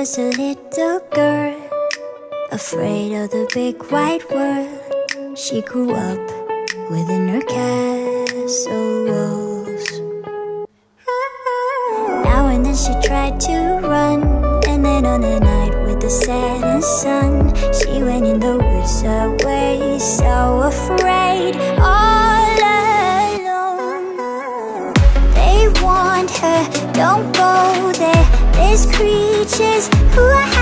was a little girl, afraid of the big white world. She grew up within her castle walls. Now and then she tried to run, and then on a night with the setting sun, she went in the woods away, so afraid, all alone. They warned her, don't go there, there's creatures who are